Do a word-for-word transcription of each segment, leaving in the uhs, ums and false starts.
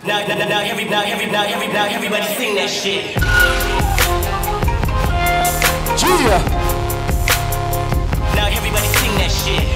Now, now, now, every, now, every, now, every, now, everybody sing that shit. Yeah. Now everybody sing that shit.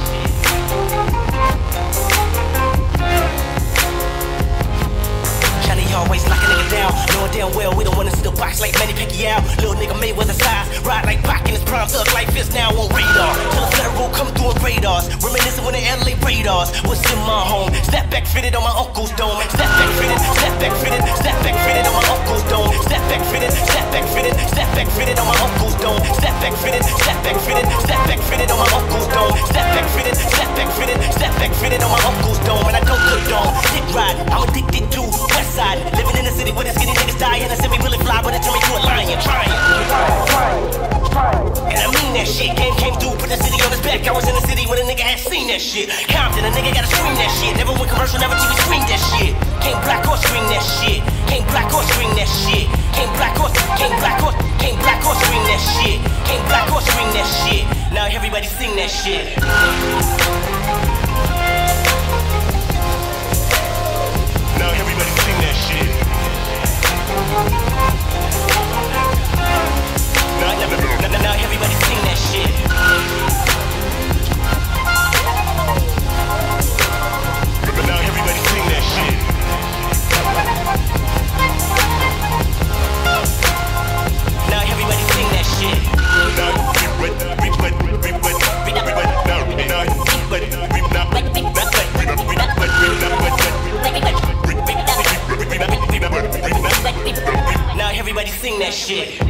Johnny always lock a nigga down, knowing damn well we don't wanna still box like Manny Pacquiao. Little nigga Mayweather size, ride like Pac in his prime, thug life is now on radar. Till the federal come through on radars, reminiscing when the L A radars was in my home. Step back fitted on my uncle's dome. Step back fitted, step back fitted, step back fitted on my uncle's dome. Step back fitted, step back fitted, step back fitted on my uncle's dome. Step back fitted, step back fitted, step back fitted on my uncle's dome. Step back fitted, step back fitted, step back fitted on my uncle's dome. And I don't good dome, dick ride, I'm addicted to West Side. Living in the city where the skinny niggas die, and I said we really fly, but it turned me to a lion. Trying, and I mean that shit. Game came through, put the city on his back. I was in the city when a nigga had seen that shit. Compton, a nigga gotta scream that shit. Never went commercial, never T V scream that shit. Came black or scream that shit. Came black or scream that shit. Came black or, came black or, came black or scream that shit. Came black or scream that shit. Now everybody sing that shit. Now everybody sing that shit. Now, now, now, now everybody sing that shit. Now everybody sing that shit. Now everybody sing that shit. Now everybody sing that shit.